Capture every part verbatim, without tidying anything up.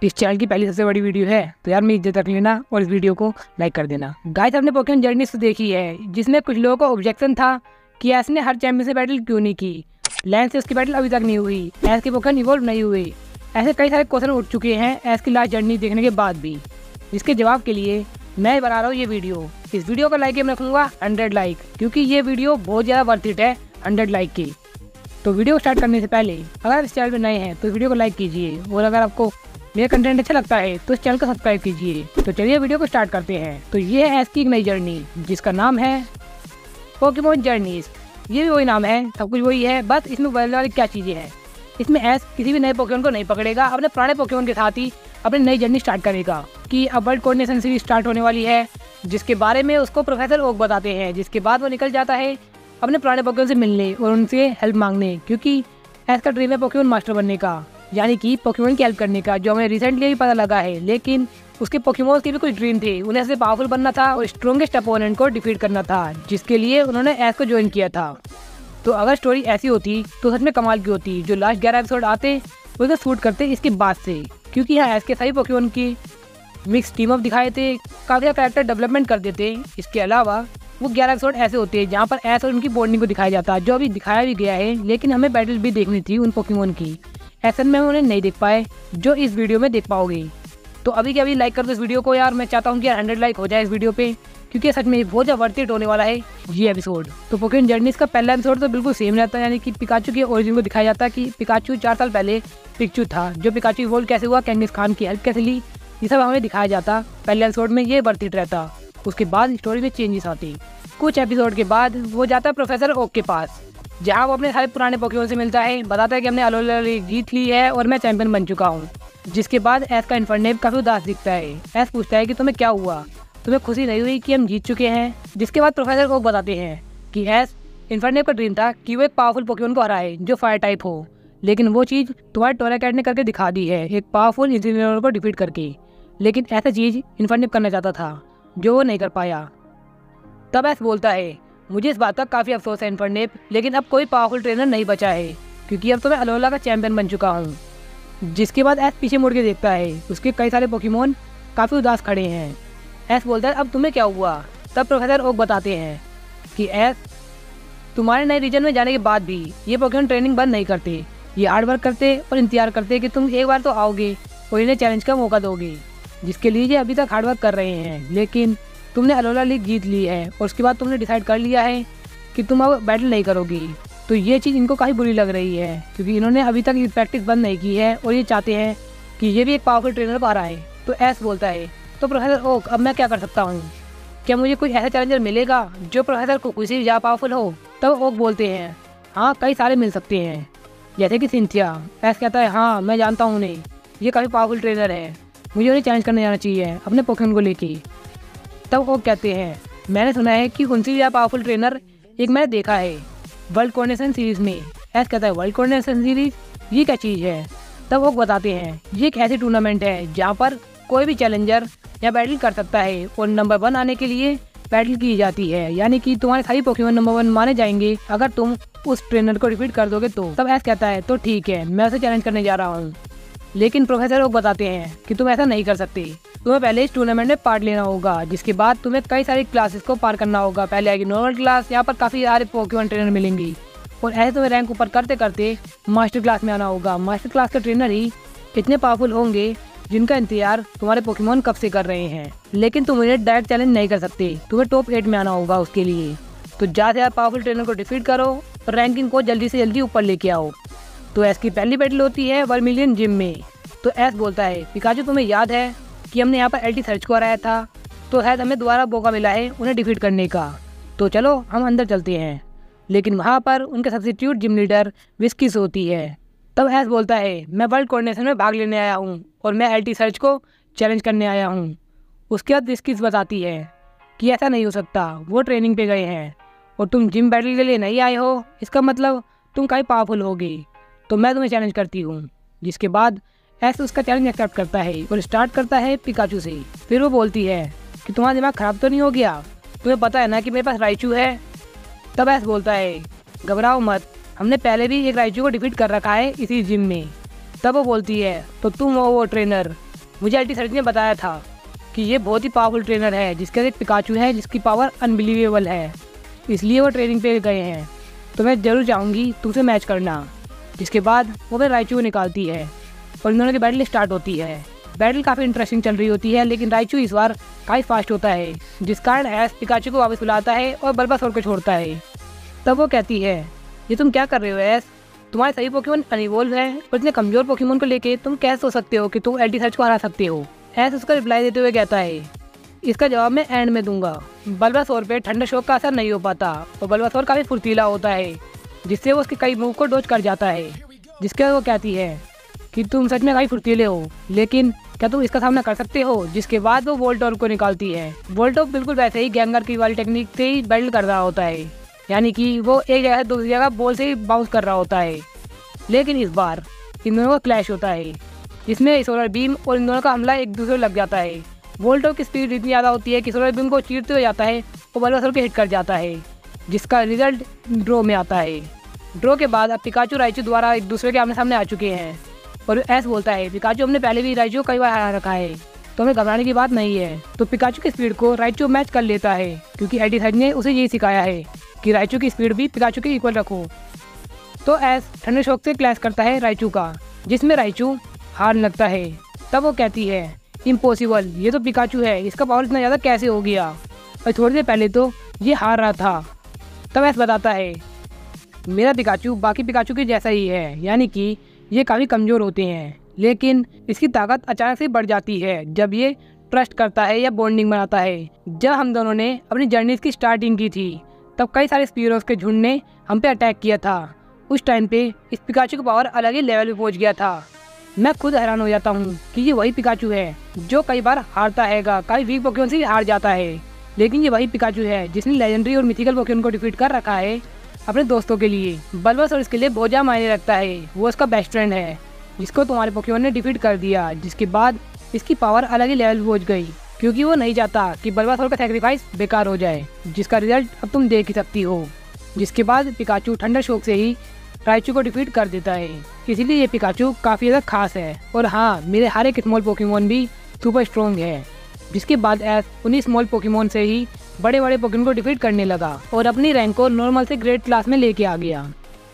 इस चैनल की पहली सबसे बड़ी वीडियो है तो यार मेरी इज्जत रख लेना और इस वीडियो को लाइक कर देना। गाइस हमने पोकेमॉन जर्नीज देखी है जिसमें कुछ लोगों को ऑब्जेक्शन था कि एस ने हर चैंपियन से बैटल क्यों नहीं की, लैंस से उसकी बैटल अभी तक नहीं हुई, एस के पोकेमॉन इवॉल्व नहीं हुए। ऐसे कई सारे क्वेश्चन उठ चुके हैं एस की लास्ट जर्नी देखने के बाद भी, जिसके जवाब के लिए मैं बना रहा हूँ ये वीडियो। इस वीडियो का लाइक मैं रखूँगा हंड्रेड लाइक, क्योंकि ये वीडियो बहुत ज़्यादा वर्थ इट है हंड्रेड लाइक की। तो वीडियो स्टार्ट करने से पहले अगर इस चैनल पर नए हैं तो वीडियो को लाइक कीजिए, और अगर आपको मेरा कंटेंट अच्छा लगता है तो इस चैनल को सब्सक्राइब कीजिए। तो चलिए वीडियो को स्टार्ट करते हैं। तो ये है एस की एक नई जर्नी जिसका नाम है पोकेमॉन जर्नीज। ये भी वही नाम है, सब कुछ वही है, बस इसमें बदलने वाली क्या चीज़ें हैं। इसमें एस किसी भी नए पोकेमॉन को नहीं पकड़ेगा, अपने पुराने पोकेमॉन के साथ ही अपनी नई जर्नी स्टार्ट करेगा। कि अब वर्ल्ड कोऑर्डिनेशन सीरीज स्टार्ट होने वाली है जिसके बारे में उसको प्रोफेसर ओक बताते हैं, जिसके बाद वो निकल जाता है अपने पुराने पोकेमॉन से मिलने और उनसे हेल्प मांगने, क्योंकि एस का ड्रीम है पोकेमॉन मास्टर बनने का, यानी कि पोकेमॉन की हेल्प करने का, जो हमें रिसेंटली भी पता लगा है। लेकिन उसके पोकेमॉन के भी कुछ ड्रीम थे, उन्हें ऐसे पावरफुल बनना था और स्ट्रॉन्गेस्ट अपोनेंट को डिफीट करना था, जिसके लिए उन्होंने एस को ज्वाइन किया था। तो अगर स्टोरी ऐसी होती तो सच में कमाल की होती। जो लास्ट ग्यारह एपिसोड आते उसे शूट करते इसके बाद से, क्योंकि यहाँ एस के सभी पोकेमॉन की मिक्स टीम अप दिखाए थे, काफ़ी कैरेक्टर डेवलपमेंट कर देते। इसके अलावा वो ग्यारह एपिसोड ऐसे होते हैं जहाँ पर एस और उनकी बॉन्डिंग को दिखाया जाता है, जो अभी दिखाया भी गया है। लेकिन हमें बैटल भी देखनी थी उन पोकेमॉन की, ऐसे में उन्हें नहीं देख पाए जो इस वीडियो में देख पाओगे। तो अभी के अभी लाइक कर दो इस वीडियो को यार, मैं चाहता हूँ कि यार हंड्रेड लाइक हो जाए इस वीडियो पे, क्योंकि सच में बहुत ज़्यादा वर्थ इट होने वाला है ये एपिसोड। तो पोकेमॉन जर्नीज का पहला एपिसोड तो बिल्कुल सेम रहता है, यानी कि पिकाचू के ओरिजिन को दिखाया जाता है कि पिकाचू चार साल पहले पिकाचू था, जो पिकाचू इवॉल्व कैसे हुआ, कैंगिस खान की हेल्प कैसे ली, ये सब हमें दिखाया जाता पहले एपिसोड में। ये वर्थ इट रहता। उसके बाद स्टोरी में चेंजेस आती। कुछ एपिसोड के बाद वो जाता है प्रोफेसर ओक के पास, जहाँ वो अपने सारे पुराने पोकेमॉन से मिलता है, बताता है कि हमने अलोला लीग जीत ली है और मैं चैंपियन बन चुका हूँ। जिसके बाद एस का इन्फर्नेप काफ़ी उदास दिखता है। एस पूछता है कि तुम्हें क्या हुआ, तुम्हें खुशी नहीं हुई कि हम जीत चुके हैं। जिसके बाद प्रोफेसर ओक बताते हैं कि एस इन्फर्नेप का ड्रीम था कि वो एक पावरफुल पोकेमॉन को हराए जो फायर टाइप हो, लेकिन वो चीज़ तुम्हारे टोराकैट ने करके दिखा दी है, एक पावरफुल इंजीनियर को डिफीट करके। लेकिन ऐसा चीज़ इन्फर्नेप करना चाहता था जो वो नहीं कर पाया। तब एस बोलता है मुझे इस बात का काफ़ी अफसोस है इन्फर्नेप, लेकिन अब कोई पावरफुल ट्रेनर नहीं बचा है, क्योंकि अब तो मैं अलोला का चैंपियन बन चुका हूँ। जिसके बाद एस पीछे मुड़ के देखता है, उसके कई सारे पोकेमॉन काफ़ी उदास खड़े हैं। एस बोलता है अब तुम्हें क्या हुआ। तब प्रोफेसर ओक बताते हैं कि एस तुम्हारे नए रीजन में जाने के बाद भी ये पोकेमॉन ट्रेनिंग बंद नहीं करते, ये हार्ड वर्क करते और इंतजार करते कि तुम एक बार तो आओगे और इन्हें चैलेंज का मौका दोगे, जिसके लिए ये अभी तक हार्ड वर्क कर रहे हैं। लेकिन तुमने अलोला लीग जीत ली है और उसके बाद तुमने डिसाइड कर लिया है कि तुम अब बैटल नहीं करोगी। तो ये चीज़ इनको काफ़ी बुरी लग रही है, क्योंकि इन्होंने अभी तक ये प्रैक्टिस बंद नहीं की है और ये चाहते हैं कि ये भी एक पावरफुल ट्रेनर पा रहा है। तो एस बोलता है तो प्रोफेसर ओक अब मैं क्या कर सकता हूँ, क्या मुझे कोई ऐसा चैलेंजर मिलेगा जो प्रोफेसर को किसी भी ज़्यादा पावरफुल हो। तब ओक बोलते हैं हाँ कई सारे मिल सकते हैं, जैसे कि सिंथिया। एस कहता है हाँ मैं जानता हूँ उन्हें, ये काफ़ी पावरफुल ट्रेनर है, मुझे उन्हें चैलेंज करने जाना चाहिए अपने पोकेमॉन को लेके। तब वो कहते हैं मैंने सुना है कि उनसे ज़्यादा पावरफुल ट्रेनर एक मैंने देखा है वर्ल्ड कोऑर्डिनेशन सीरीज़ में। एस कहता है वर्ल्ड कोऑर्डिनेशन सीरीज़ ये क्या चीज़ है। तब वो बताते हैं ये एक ऐसी टूर्नामेंट है जहाँ पर कोई भी चैलेंजर या बैटल कर सकता है और नंबर वन आने के लिए बैटल की जाती है, यानी कि तुम्हारे सारी पोकेमॉन नंबर वन माने जाएंगे अगर तुम उस ट्रेनर को डिफीट कर दोगे तो। तब एस कहता है तो ठीक है मैं उसे चैलेंज करने जा रहा हूँ। लेकिन प्रोफेसर ओक बताते हैं कि तुम ऐसा नहीं कर सकते, तुम्हें पहले इस टूर्नामेंट में पार्ट लेना होगा, जिसके बाद तुम्हें कई सारी क्लासेस को पार करना होगा। पहले आएगी नॉर्मल क्लास, यहाँ पर काफ़ी सारे पोकेमॉन ट्रेनर मिलेंगी और ऐसे तुम्हें रैंक ऊपर करते करते मास्टर क्लास में आना होगा। मास्टर क्लास के ट्रेनर ही इतने पावरफुल होंगे जिनका इंतजार तुम्हारे पोकेमॉन कब से कर रहे हैं। लेकिन तुम उन्हें डायरेक्ट चैलेंज नहीं कर सकते, तुम्हें टॉप एट में आना होगा उसके लिए। तो ज़्यादा से ज़्यादा पावरफुल ट्रेनर को डिफीट करो और रैंकिंग को जल्दी से जल्दी ऊपर लेके आओ। तो एस की पहली बैटल होती है वर्मिलियन जिम में। तो एस बोलता है पिकाचू तुम्हें याद है कि हमने यहाँ पर एल्टी सर्च को हराया था, तो शायद हमें दोबारा मौका मिला है उन्हें डिफीट करने का, तो चलो हम अंदर चलते हैं। लेकिन वहाँ पर उनके सब्स्टिट्यूट जिम लीडर विस्किस होती है। तब एस बोलता है मैं वर्ल्ड कोऑर्डिनेशन में भाग लेने आया हूँ और मैं एल्टी सर्च को चैलेंज करने आया हूँ। उसके बाद विस्किस बताती है कि ऐसा नहीं हो सकता, वो ट्रेनिंग पे गए हैं और तुम जिम बैटल के लिए नहीं आए हो, इसका मतलब तुम काफ़ी पावरफुल होगी, तो मैं तुम्हें चैलेंज करती हूँ। जिसके बाद एस उसका चैलेंज एक्सेप्ट करता है और स्टार्ट करता है पिकाचू से। फिर वो बोलती है कि तुम्हारा दिमाग ख़राब तो नहीं हो गया, तुम्हें पता है ना कि मेरे पास राइचू है। तब एस बोलता है घबराओ मत, हमने पहले भी एक राइचू को डिफीट कर रखा है इसी जिम में। तब वो बोलती है तो तुम हो वो ट्रेनर मुझे एल टी थर्टी ने बताया था कि ये बहुत ही पावरफुल ट्रेनर है जिसके साथ एक पिकाचू है जिसकी पावर अनबिलीवेबल है, इसलिए वो ट्रेनिंग पे गए हैं, तो मैं ज़रूर चाहूँगी तुमसे मैच करना। जिसके बाद वो फिर राइचू को निकालती है और इन दोनों की बैटल स्टार्ट होती है। बैटल काफ़ी इंटरेस्टिंग चल रही होती है, लेकिन राइचू इस बार काफ़ी फास्ट होता है, जिस कारण एस पिकाचू को वापस बुलाता है और बल्बासोर को छोड़ता है। तब वो कहती है, ये तुम क्या कर रहे हो एस, तुम्हारे सभी पोकेमोन अनइवॉल्व है और इतने कमजोर पोकेमोन को लेके तुम कैसे सोच सकते हो कि तुम एल टी सर्च को हरा सकते हो। एस उसका रिप्लाई देते हुए कहता है, इसका जवाब मैं एंड में दूंगा। बल्बासोर पे ठंडा शॉक का असर नहीं हो पाता और बल्बासोर काफ़ी फुर्तीला होता है, जिससे वो उसके कई मूव को डॉज कर जाता है। जिसके वो कहती है कि तुम सच में काफ़ी फुर्तीले हो, लेकिन क्या तुम इसका सामना कर सकते हो। जिसके बाद वो वोल्टॉर्क को निकालती है। वोल्टॉर्क बिल्कुल वैसे ही गैंगर की वाली टेक्निक से ही बैटल कर रहा होता है, यानी कि वो एक जगह से दूसरी जगह बॉल से ही बाउंस कर रहा होता है। लेकिन इस बार इन दोनों का क्लैश होता है, जिसमें सोलर बीम और इन दोनों का हमला एक दूसरे को लग जाता है। वोल्टॉर्क की स्पीड इतनी ज़्यादा होती है कि सोलर बीम को चीरते हो जाता है और बल्बासोर को हिट कर जाता है, जिसका रिजल्ट ड्रॉ में आता है। ड्रॉ के बाद अब पिकाचू राइचू द्वारा एक दूसरे के आमने सामने आ चुके हैं और एस बोलता है, पिकाचू हमने पहले भी राइचू को कई बार हरा रखा है, तो हमें घबराने की बात नहीं है। तो पिकाचू की स्पीड को राइचू मैच कर लेता है, क्योंकि एल टी थर्टी ने उसे यही सिखाया है कि राइचू की स्पीड भी पिकाचू के इक्वल रखो। तो एस ठंडे शॉक से क्लैश करता है राइचू का, जिसमें राइचू हारने लगता है। तब वो कहती है, इम्पॉसिबल, ये तो पिकाचू है, इसका पावर इतना ज़्यादा कैसे हो गया, और थोड़ी देर पहले तो ये हार रहा था। तब एस बताता है, मेरा पिकाचू बाकी पिकाचू के जैसा ही है, यानी कि ये काफ़ी कमज़ोर होते हैं, लेकिन इसकी ताकत अचानक से बढ़ जाती है जब ये ट्रस्ट करता है या बॉन्डिंग बनाता है। जब हम दोनों ने अपनी जर्नी की स्टार्टिंग की थी, तब कई सारे स्पीरोस के झुंड ने हम पे अटैक किया था। उस टाइम पे इस पिकाचू का पावर अलग ही लेवल पे पहुंच गया था। मैं खुद हैरान हो जाता हूँ कि ये वही पिकाचू है जो कई बार हारता हैगा, कई वीक पोकेमोन से हार जाता है, लेकिन ये वही पिकाचू है जिसने लेजेंडरी और मिथिकल पोकेमोन को डिफीट कर रखा है अपने दोस्तों के लिए। बल्बासोर इसके लिए बहुत ज़्यादा मायने रखता है, वो उसका बेस्ट फ्रेंड है जिसको तुम्हारे पोकेमोन ने डिफीट कर दिया। जिसके बाद इसकी पावर अलग ही लेवल पहुंच गई, क्योंकि वो नहीं चाहता कि बल्बासोर का सैक्रिफाइस बेकार हो जाए, जिसका रिजल्ट अब तुम देख ही सकती हो। जिसके बाद पिकाचू ठंडा शॉक से ही राइचू को डिफीट कर देता है, इसीलिए ये पिकाचू काफ़ी ज़्यादा खास है। और हाँ, मेरे हर एक स्मॉल पोकेमोन भी सुपर स्ट्रॉन्ग है। जिसके बाद एस उन्हीं स्मॉल पोकेमोन से ही बड़े बड़े पोकेमोन को डिफीट करने लगा और अपनी रैंक को नॉर्मल से ग्रेट क्लास में लेके आ गया।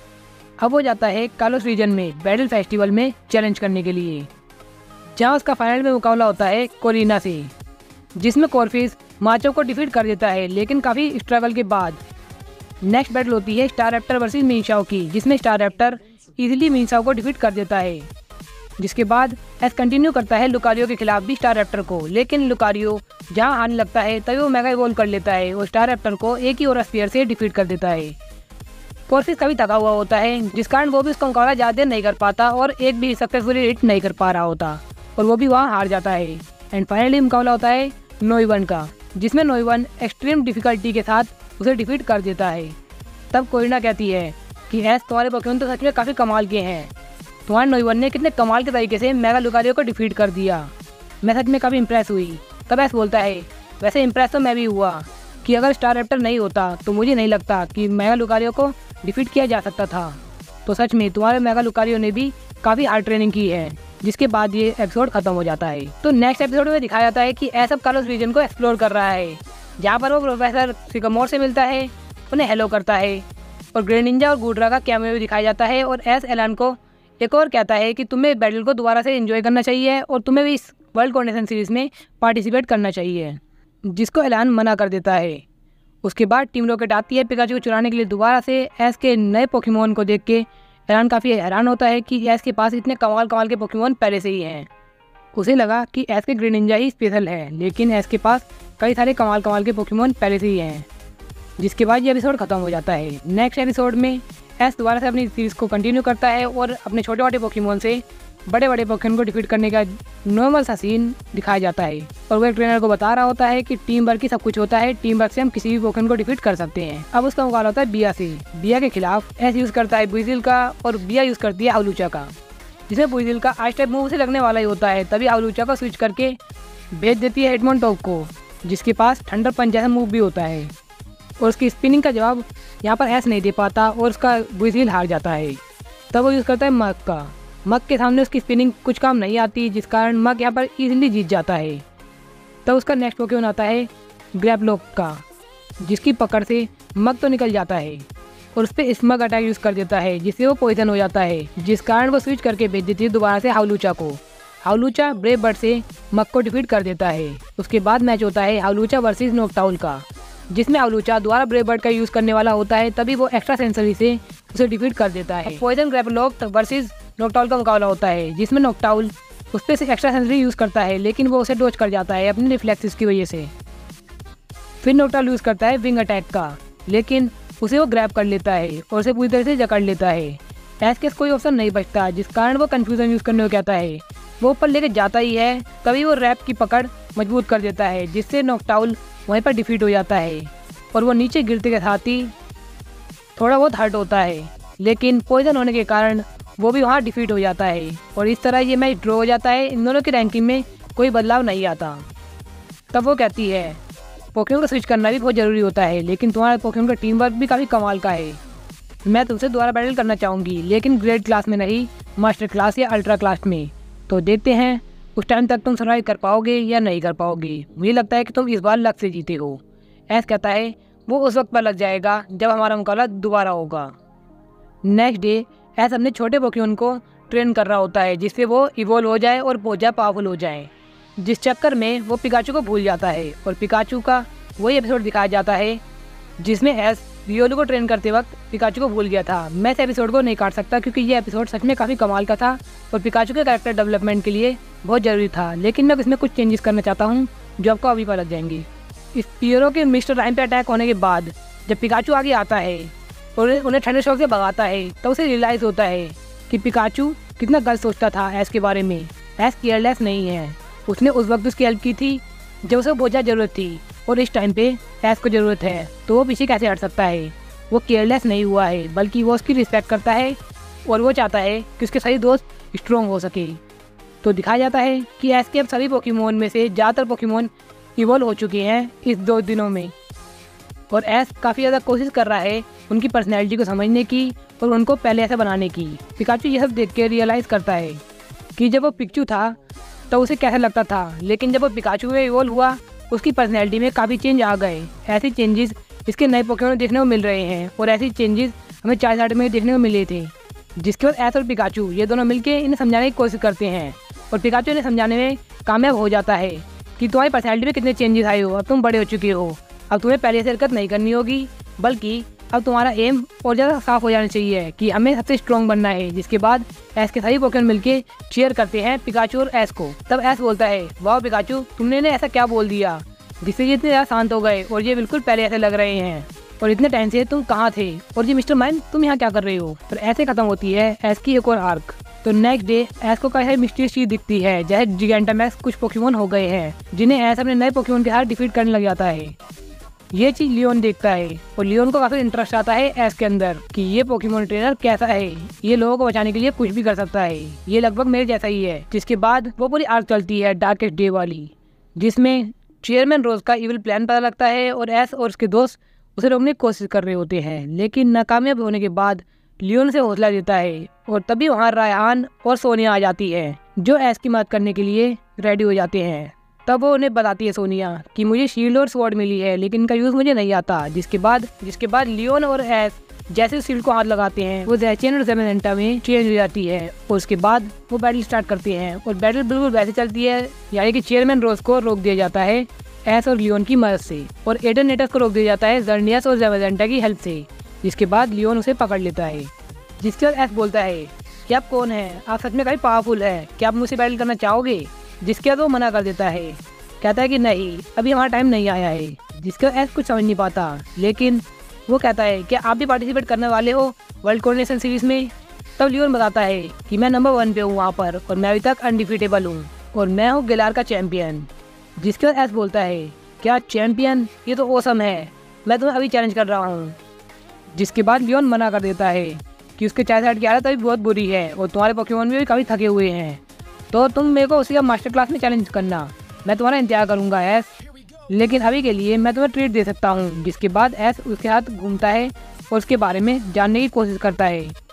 अब वो जाता है कालोस रीजन में बैटल फेस्टिवल में चैलेंज करने के लिए, जहाँ उसका फाइनल में मुकाबला होता है कोरिना से, जिसमें कॉर्फिस माचो को डिफीट कर देता है, लेकिन काफ़ी स्ट्रगल के बाद। नेक्स्ट बैटल होती है स्टार रैप्टर वर्सेस मिनशाओ की, जिसमें स्टार रैप्टर इजीली मिनशाओ को डिफीट कर देता है। जिसके बाद एस कंटिन्यू करता है लुकारियो के खिलाफ भी स्टार रैप्टर को, लेकिन लुकारियो जहां हारने लगता है तभी वो मेगा इवॉल्व कर लेता है और स्टार रैप्टर को एक ही और स्पीयर से डिफीट कर देता है। कॉर्फिस काफी थका हुआ होता है, जिस कारण वो भी उसका मुकाबला ज़्यादा देर नहीं कर पाता और एक भी सक्सेसफुली हिट नहीं कर पा रहा होता और वो भी वहाँ हार जाता है। एंड फाइनली मुकाबला होता है नोइवन का, जिसमें नोइवन एक्सट्रीम डिफिकल्टी के साथ उसे डिफीट कर देता है। तब कोरिना कहती है कि एस तुम्हारे पोकेमोन तो सच में काफ़ी कमाल के हैं, तुम्हारे नोइवन ने कितने कमाल के तरीके से मेगा लुकारियो को डिफीट कर दिया, मैं सच में काफ़ी इम्प्रेस हुई। तब एस बोलता है, वैसे इम्प्रेस तो मैं भी हुआ कि अगर स्टार रैप्टर नहीं होता तो मुझे नहीं लगता कि मेगा लुकारियो को डिफीट किया जा सकता था। तो सच में तुम्हारे मेगा लुकारियो ने भी काफ़ी हार्ड ट्रेनिंग की है। जिसके बाद ये एपिसोड खत्म हो जाता है। तो नेक्स्ट एपिसोड में दिखाया जाता है कि एस अब कालोस रीजन को एक्सप्लोर कर रहा है, जहाँ पर वो प्रोफेसर सिकामोर से मिलता है, उन्हें हेलो करता है और ग्रेनिंजा और गुड्रा का कैमियो भी दिखाया जाता है। और एस एलान को एक और कहता है कि तुम्हें बैटल को दोबारा से एंजॉय करना चाहिए और तुम्हें भी इस वर्ल्ड कॉन्टेशन सीरीज में पार्टिसिपेट करना चाहिए, जिसको एलान मना कर देता है। उसके बाद टीम रॉकेट आती है पिकाचू को चुराने के लिए दोबारा से। एस के नए पोकेमोन को देख के एलान काफ़ी हैरान होता है कि एस के पास इतने कमाल कमाल के पोकेमोन पहले से ही हैं। उसे लगा कि एस के ग्रेनिंजा ही स्पेशल है, लेकिन एस के पास कई सारे कमाल कमाल के पोकेमोन पहले से ही हैं। जिसके बाद ये एपिसोड खत्म हो जाता है। नेक्स्ट एपिसोड में एस दोबारा से अपनी सीरीज़ को कंटिन्यू करता है और अपने छोटे छोटे पोकेमोन से बड़े बड़े पोकेमोन को डिफीट करने का नॉर्मल सा सीन दिखाया जाता है। और वो एक ट्रेनर को बता रहा होता है कि टीम वर्क ही सब कुछ होता है, टीम वर्क से हम किसी भी पोकेमोन को डिफीट कर सकते हैं। अब उसका मुकाबला होता है बिया से। बिया के खिलाफ एस यूज़ करता है बुइजिल का और बिया यूज़ करती है आउलूचा का, जिसमें बुइजिल का आइस टाइप मूव से लगने वाला ही होता है। तभी आउलूचा को स्विच करके भेज देती है हिटमोनटॉप को, जिसके पास थंडर पंच जैसा मूव भी होता है। और उसकी स्पिनिंग का जवाब यहाँ पर एस नहीं दे पाता और उसका बुइजिल हार जाता है। तब वो यूज़ करता है मर्क का। मग के सामने उसकी स्पिनिंग कुछ काम नहीं आती, जिस कारण मग यहाँ पर इजीली जीत जाता है। तो उसका नेक्स्ट पोकेमॉन आता है ग्रैपलोक का, जिसकी पकड़ से मग तो निकल जाता है और उस पर स्मग अटैक यूज़ कर देता है, जिससे वो पॉइजन हो जाता है, जिस कारण वो स्विच करके भेज देती है दोबारा से हाउलूचा को। हाउलूचा ब्रेव बर्ड से मग को डिफीट कर देता है। उसके बाद मैच होता है हाउलूचा वर्सेस नोक्टाउल का, जिसमें हाउलूचा दोबारा ब्रेव बर्ड का यूज़ करने वाला होता है, तभी वो एक्स्ट्रा सेंसरी से उसे डिफीट कर देता है। पॉइजन ग्रैपलोक वर्सेस नोक्टाउल का मुकाबला होता है, जिसमें नोक्टाउल उस पर से एक्स्ट्रा सेंसरी यूज़ करता है, लेकिन वो उसे डोज कर जाता है अपने रिफ्लेक्सेस की वजह से। फिर नोक्टाउल यूज़ करता है विंग अटैक का, लेकिन उसे वो ग्रैब कर लेता है और उसे पूरी तरह से जकड़ लेता है। ऐस के कोई ऑप्शन नहीं बचता, जिस कारण वो कंफ्यूजन यूज़ करने को कहता है। वो ऊपर लेके जाता ही है, तभी वो रैप की पकड़ मजबूत कर देता है, जिससे नोक्टाउल वहीं पर डिफीट हो जाता है और वो नीचे गिरते के साथ ही थोड़ा बहुत हर्ट होता है, लेकिन पॉइजन होने के कारण वो भी वहाँ डिफीट हो जाता है और इस तरह ये मैच ड्रॉ हो जाता है। इन दोनों की रैंकिंग में कोई बदलाव नहीं आता। तब वो कहती है पोकेमॉन को स्विच करना भी बहुत ज़रूरी होता है, लेकिन तुम्हारा पोकेमॉन का टीम वर्क भी काफ़ी कमाल का है। मैं तुमसे दोबारा बैटल करना चाहूँगी, लेकिन ग्रेड क्लास में नहीं, मास्टर क्लास या अल्ट्रा क्लास में। तो देखते हैं उस टाइम तक तुम सर्वाइव कर पाओगे या नहीं कर पाओगे। मुझे लगता है कि तुम इस बार लक से जीते हो। ऐस कहता है वो उस वक्त पर लग जाएगा जब हमारा मुकाबला दोबारा होगा। नेक्स्ट डे ऐस अपने छोटे पोकेमॉन को ट्रेन कर रहा होता है, जिससे वो इवोल्व हो जाए और बहुत ज़्यादा पावरफुल हो जाए, जिस चक्कर में वो पिकाचू को भूल जाता है और पिकाचू का वही एपिसोड दिखाया जाता है जिसमें एस रियोलू को ट्रेन करते वक्त पिकाचू को भूल गया था। मैं इस एपिसोड को नहीं काट सकता क्योंकि ये एपिसोड सच में काफ़ी कमाल का था और पिकाचू के कैरेक्टर डेवलपमेंट के लिए बहुत ज़रूरी था, लेकिन मैं इसमें कुछ चेंजेस करना चाहता हूँ जो आपको अभी पता लग जाएंगे। इस पियरो के मिस्टर राइम पे अटैक होने के बाद जब पिकाचू आगे आता है और उन्हें ठंडे शॉक से भगाता है, तो उसे रियलाइज़ होता है कि पिकाचू कितना गलत सोचता था एस के बारे में। एस केयरलेस नहीं है, उसने उस वक्त उसकी हेल्प की थी जब उसे बहुत ज़्यादा ज़रूरत थी और इस टाइम पे एस को ज़रूरत है, तो वो पीछे कैसे हट सकता है। वो केयरलेस नहीं हुआ है, बल्कि वो उसकी रिस्पेक्ट करता है और वो चाहता है कि उसके सभी दोस्त स्ट्रॉन्ग हो सके। तो दिखाया जाता है कि एस के अब सभी पोकेमॉन में से ज़्यादातर पोकेमॉन इवॉल्व हो चुके हैं इस दो दिनों में, और एस काफ़ी ज़्यादा कोशिश कर रहा है उनकी पर्सनैलिटी को समझने की और उनको पहले ऐसा बनाने की। पिकाचू ये सब देख के रियलाइज़ करता है कि जब वो पिकाचू था तो उसे कैसा लगता था, लेकिन जब वो पिकाचू में इवॉल्व हुआ उसकी पर्सनैलिटी में काफ़ी चेंज आ गए। ऐसे चेंजेस इसके नए पोकेमॉन देखने को मिल रहे हैं और ऐसे चेंजेस हमें चार साइड में देखने को मिले थे, जिसके बाद एस और पिकाचू ये दोनों मिलकर इन्हें समझाने की कोशिश करते हैं और पिकाचू इन्हें समझाने में कामयाब हो जाता है कि तुम्हारी पर्सनैलिटी में कितने चेंजेस आए हो, अब तुम बड़े हो चुके हो, अब तुम्हें पहले से हरकत नहीं करनी होगी, बल्कि अब तुम्हारा एम और ज़्यादा साफ हो जाना चाहिए कि हमें सबसे स्ट्रॉन्ग बनना है। जिसके बाद एस के सभी पोकेमॉन मिलके चीयर करते हैं पिकाचू और एस को। तब एस बोलता है वाह पिकाचू, तुमने ने ऐसा क्या बोल दिया जिससे ये इतने ज़्यादा शांत हो गए और ये बिल्कुल पहले ऐसे लग रहे हैं, और इतने टाइम से तुम कहाँ थे, और ये मिस्टर माइन तुम यहाँ क्या कर रहे हो। और ऐसे खत्म होती है एस की एक और आर्क। तो नेक्स्ट डे एस को कहीं मिस्टीरियस चीज दिखती है, जैसे जिगैंटामैक्स कुछ पोकेमॉन हो गए हैं जिन्हें एस अपने नए पोकेमॉन के साथ डिफीट करने लग जाता है। ये चीज लियोन देखता है और लियोन को काफी इंटरेस्ट आता है एस के अंदर कि ये पोकेमॉन ट्रेनर कैसा है, ये लोगों को बचाने के लिए कुछ भी कर सकता है, ये लगभग मेरे जैसा ही है। जिसके बाद वो पूरी आर्क चलती है डार्केस्ट डे वाली, जिसमें चेयरमैन रोज का इविल प्लान पता लगता है और एस और उसके दोस्त उसे रोकने की कोशिश कर रहे होते हैं, लेकिन नाकामयाब होने के बाद लियोन से हौसला देता है और तभी वहाँ रायहान और सोनिया आ जाती है जो एस की मदद करने के लिए रेडी हो जाते हैं। तब वो उन्हें बताती है सोनिया कि मुझे शील्ड और स्वॉर्ड मिली है, लेकिन इनका यूज़ मुझे नहीं आता। जिसके बाद जिसके बाद लियोन और एस जैसे शील्ड को हाथ लगाते हैं वो जैचियन और ज़ेमेंटा में चेंज हो जाती है और उसके बाद वो बैटल स्टार्ट करते हैं और बैटल बिल्कुल वैसे चलती है, यानी कि चेयरमैन रोज को रोक दिया जाता है एस और लियोन की मदद से, और एडरनेटस को रोक दिया जाता है जर्नियस और ज़ेमेंटा की हेल्प से। जिसके बाद लियोन उसे पकड़ लेता है। जिसके बाद एस बोलता है कि आप कौन है, आप सच में काफ़ी पावरफुल है, क्या आप मुझसे बैटल करना चाहोगे। जिसके बाद वो मना कर देता है, कहता है कि नहीं, अभी हमारा टाइम नहीं आया है। जिसके बाद एस कुछ समझ नहीं पाता, लेकिन वो कहता है कि आप भी पार्टिसिपेट करने वाले हो वर्ल्ड कोऑर्डिनेशन सीरीज में। तब लियोन बताता है कि मैं नंबर वन पे हूँ वहाँ पर और मैं अभी तक अनडिफीटेबल हूँ और मैं हूँ गिलार का चैंपियन। जिसके बाद एस बोलता है क्या चैंपियन, ये तो ओसम है, मैं तुम्हें अभी चैलेंज कर रहा हूँ। जिसके बाद लियोन मना कर देता है कि उसके चाय साइड की हालत अभी बहुत बुरी है और तुम्हारे पोकेमॉन भी काफ़ी थके हुए हैं, तो तुम मेरे को उसी का मास्टर क्लास में चैलेंज करना, मैं तुम्हारा इंतजार करूँगा एस, लेकिन अभी के लिए मैं तुम्हें ट्रीट दे सकता हूँ। जिसके बाद एस उसके साथ घूमता है और उसके बारे में जानने की कोशिश करता है।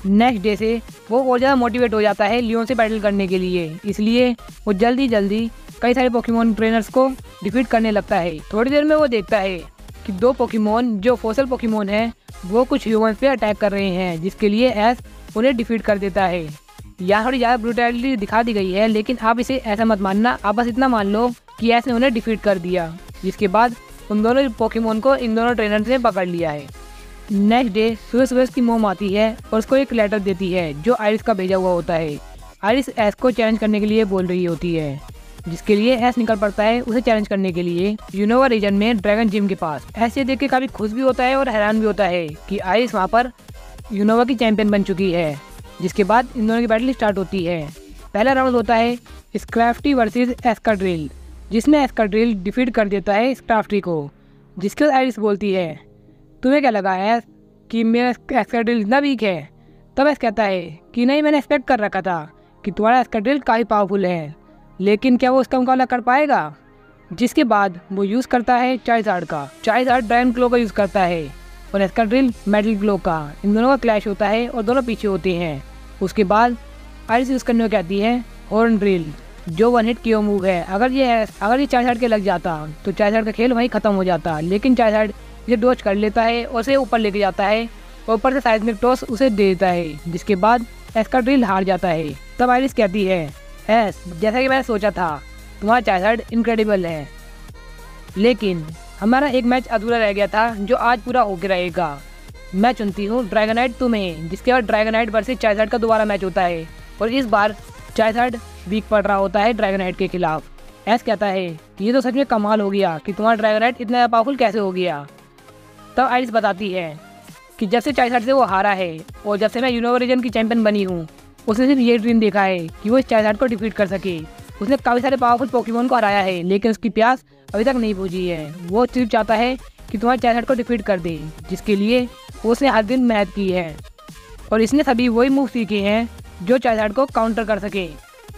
नेक्स्ट डे से वो और ज़्यादा मोटिवेट हो जाता है लियोन से बैटल करने के लिए, इसलिए वो जल्दी जल्दी कई सारे पोकेमोन ट्रेनर्स को डिफीट करने लगता है। थोड़ी देर में वो देखता है कि दो पोकेमोन जो फोसल पोकेमोन हैं वो कुछ ह्यूमंस पे अटैक कर रहे हैं, जिसके लिए एस उन्हें डिफीट कर देता है। यहाँ थोड़ी ज़्यादा ब्रूटैलिटी दिखा दी गई है, लेकिन आप इसे ऐसा मत मानना, आप बस इतना मान लो कि एस ने उन्हें डिफीट कर दिया, जिसके बाद उन दोनों पोकेमोन को इन दोनों ट्रेनर्स ने पकड़ लिया है। नेक्स्ट डे सुबह सुबह उसकी मोम आती है और उसको एक लेटर देती है जो आइरिस का भेजा हुआ होता है। आइरिस एस को चैलेंज करने के लिए बोल रही होती है, जिसके लिए एस निकल पड़ता है उसे चैलेंज करने के लिए यूनोवा रीजन में ड्रैगन जिम के पास। एस ये देख के काफ़ी खुश भी होता है और हैरान भी होता है कि आइरिस वहाँ पर यूनोवा की चैंपियन बन चुकी है। जिसके बाद इन दोनों की बैटल स्टार्ट होती है। पहला राउंड होता है स्क्रैफ्टी वर्सेस एस्काड्रिल, जिसमें एस्काड्रिल डिफीट कर देता है स्क्रैफ्टी को। जिसके बाद आइरिस बोलती है, तुम्हें क्या लगा है कि मेरा एस्काड्रिल इतना वीक है? तब एस कहता है कि नहीं, मैंने एक्सपेक्ट कर रखा था कि तुम्हारा एस्काड्रिल काफ़ी पावरफुल है, लेकिन क्या वो उसका मुकाबला कर पाएगा? जिसके बाद वो यूज़ करता है चार्जार्ड का। चार्जार्ड ड्रैगन क्लो का यूज़ करता है और एस्काड्रिल मेटल ग्लो का। इन दोनों का क्लैश होता है और दोनों पीछे होते हैं। उसके बाद आइरिस यूज़ करने को कहती है हॉर्न ड्रिल, जो वन हिट क्यू मूव है। अगर ये है अगर ये चार्जार्ड के लग जाता तो चार्जार्ड का खेल वहीं ख़त्म हो जाता, लेकिन चार्जार्ड ये डॉज कर लेता है और उसे ऊपर लेके जाता है और ऊपर से साइज़मिक टॉस उसे दे देता है, जिसके बाद एस्काड्रिल हार जाता है। तब आइरिस कहती है, एस जैसा कि मैंने सोचा था तुम्हारा चार्जार्ड इनक्रेडिबल है, लेकिन हमारा एक मैच अधूरा रह गया था जो आज पूरा होके रहेगा। मैं चुनती हूँ ड्रैगनाइट तुम्हें। जिसके बाद ड्रैगनाइट वर्सेस चार्जार्ड का दोबारा मैच होता है और इस बार चार्जार्ड वीक पड़ रहा होता है ड्रैगनाइट के खिलाफ। एस कहता है कि ये तो सच में कमाल हो गया कि तुम्हारा ड्रैगनाइट इतना पावरफुल कैसे हो गया। तब आइरिस बताती है कि जब से चार्जार्ड से वो हारा है और जब से मैं यूनोवा रीजन की चैंपियन बनी हूँ, उसने सिर्फ ये ड्रीम देखा है कि वो इस चार्जार्ड को डिफीट कर सके। उसने काफ़ी सारे पावरफुल पोकेमोन को हराया है, लेकिन उसकी प्यास अभी तक नहीं बुझी है। वो सिर्फ चाहता है कि तुम्हारे चार्जार्ड को डिफीट कर दे, जिसके लिए उसने हर दिन मेहनत की है और इसने सभी वही मूव सीखे हैं जो चार्जार्ड को काउंटर कर सके।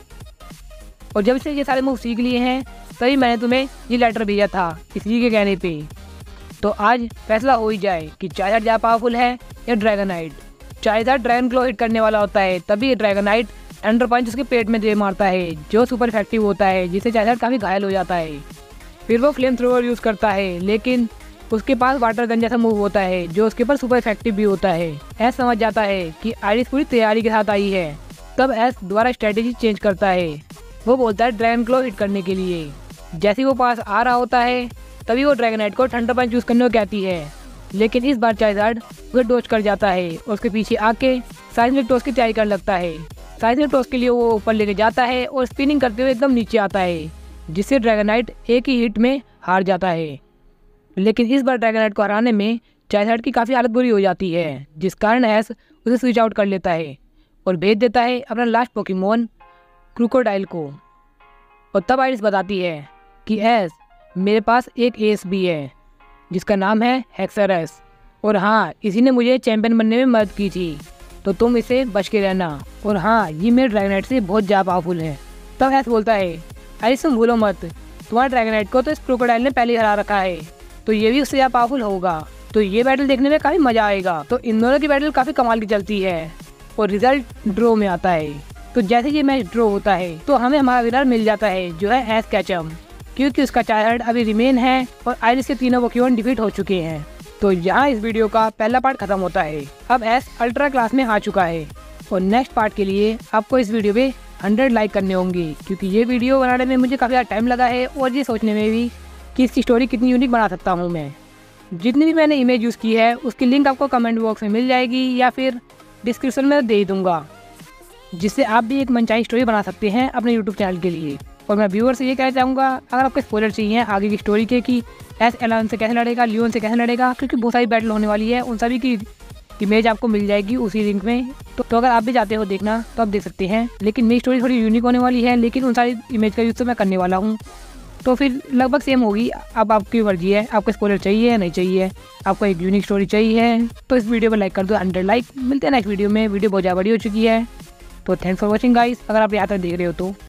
और जब इसने ये सारे मूव सीख लिए हैं तभी मैंने तुम्हें ये लेटर भेजा था, इसी के कहने पे। तो आज फैसला हो ही जाए कि चार्जार्ड ज़्यादा पावरफुल है या Dragonite. Charizard dragon claw hit करने वाला होता है, तभी ड्रैगनाइट अंडर पंच उसके पेट में दे मारता है, जो सुपर इफेक्टिव होता है, जिससे चार्जार्ड काफ़ी घायल हो जाता है। फिर वो फ्लेम थ्रोवर यूज़ करता है, लेकिन उसके पास वाटर गन जैसा मूव होता है जो उसके ऊपर सुपर इफेक्टिव भी होता है। एस समझ जाता है कि आइरिस पूरी तैयारी के साथ आई है। तब एस दोबारा स्ट्रेटेजी चेंज करता है। वो बोलता है ड्रैगन क्लो हिट करने के लिए। जैसे वो पास आ रहा होता है तभी वो ड्रैगनाइट को थंडर पंच यूज़ करने को कहती है, लेकिन इस बार चार्जार्ड उसे डोज कर जाता है और उसके पीछे आके साइज़मिक टॉस की तैयारी करने लगता है। साइज़मिक टॉस के लिए वो ऊपर लेके जाता है और स्पिनिंग करते हुए एकदम नीचे आता है, जिससे ड्रैगनाइट एक ही हिट में हार जाता है। लेकिन इस बार ड्रैगनाइट को हराने में चार्जार्ड की काफ़ी हालत बुरी हो जाती है, जिस कारण एस उसे स्विच आउट कर लेता है और भेज देता है अपना लास्ट पोकेमोन क्रोकोडाइल को। और तब आइरिस बताती है कि एस मेरे पास एक एस भी है जिसका नाम है हेक्सरस, और हाँ इसी ने मुझे चैंपियन बनने में मदद की थी, तो तुम इसे बच के रहना। और हाँ ये मेरे ड्रैगनाइट से बहुत ज़्यादा पावरफुल है। तब एस बोलता है, आइरिस तुम भूलो मत, तुम्हारे ड्रैगनाइट को तो इस क्रोकोडाइल ने पहले ही हरा रखा है, तो ये भी उससे ज़्यादा पावरफुल होगा, तो ये बैटल देखने में काफ़ी मज़ा आएगा। तो इन दोनों की बैटल काफ़ी कमाल की चलती है और रिजल्ट ड्रॉ में आता है। तो जैसे ये मैच ड्रॉ होता है तो हमें हमारा विनर मिल जाता है, जो है एस कैचम, क्योंकि उसका चार्जार्ड अभी रिमेन है और आइरिस के तीनों पोकेमोन डिफीट हो चुके हैं। तो यहाँ इस वीडियो का पहला पार्ट खत्म होता है। अब एस अल्ट्रा क्लास में आ चुका है और नेक्स्ट पार्ट के लिए आपको इस वीडियो पे हंड्रेड लाइक करने होंगे, क्योंकि ये वीडियो बनाने में मुझे काफ़ी ज़्यादा टाइम लगा है और ये सोचने में भी कि इसकी स्टोरी कितनी यूनिक बना सकता हूँ मैं। जितनी भी मैंने इमेज यूज़ की है उसकी लिंक आपको कमेंट बॉक्स में मिल जाएगी या फिर डिस्क्रिप्शन में दे दूँगा, जिससे आप भी एक मनचाही स्टोरी बना सकते हैं अपने यूट्यूब चैनल के लिए। और मैं व्यूअर से ये कहना चाहूँगा, अगर आपको स्पॉइलर चाहिए आगे की स्टोरी के कि एस एलान से कैसे लड़ेगा, लियोन से कैसे लड़ेगा, क्योंकि बहुत सारी बैटल होने वाली है, उन सभी की इमेज आपको मिल जाएगी उसी लिंक में। तो, तो अगर आप भी चाहते हो देखना तो आप देख सकते हैं। लेकिन मेरी स्टोरी थोड़ी यूनिक होने वाली है, लेकिन उन सारी इमेज का यूज़ तो मैं करने वाला हूँ, तो फिर लगभग सेम होगी। अब आपकी मर्जी है, आपको स्पॉइलर चाहिए या नहीं चाहिए, आपको एक यूनिक स्टोरी चाहिए तो इस वीडियो पर लाइक कर दो, हंड्रेड लाइक। मिलते हैं नेक्स्ट वीडियो में। वीडियो बहुत ज़्यादा बड़ी हो चुकी है, तो थैंक्स फॉर वॉचिंग गाइस। अगर आप यहाँ तक देख रहे हो तो